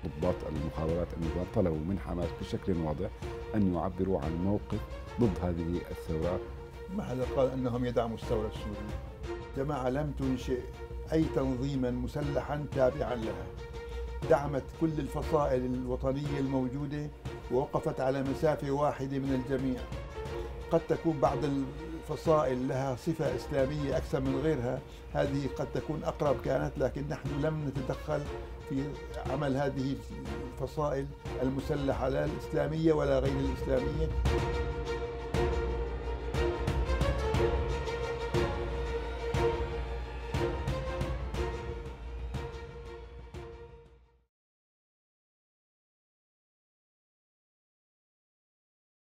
ضباط المخابرات النظام طلبوا من حماس بشكل واضح أن يعبروا عن موقف ضد هذه الثورات. ما حدا قال أنهم يدعموا الثورة السورية. جماعة لم تنشئ أي تنظيما مسلحا تابعا لها، دعمت كل الفصائل الوطنية الموجودة ووقفت على مسافة واحدة من الجميع. قد تكون بعض الفصائل لها صفة إسلامية أكثر من غيرها، هذه قد تكون أقرب كانت، لكن نحن لم نتدخل في عمل هذه الفصائل المسلحة لا الإسلامية ولا غير الإسلامية.